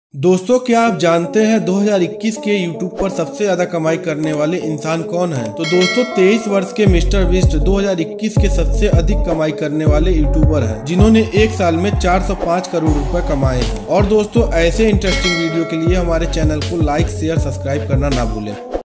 दोस्तों, क्या आप जानते हैं 2021 के YouTube पर सबसे ज्यादा कमाई करने वाले इंसान कौन हैं? तो दोस्तों 23 वर्ष के मिस्टर बीस्ट 2021 के सबसे अधिक कमाई करने वाले यूट्यूबर हैं, जिन्होंने एक साल में 405 करोड़ रुपए कमाए हैं। और दोस्तों ऐसे इंटरेस्टिंग वीडियो के लिए हमारे चैनल को लाइक, शेयर, सब्सक्राइब करना ना भूलें।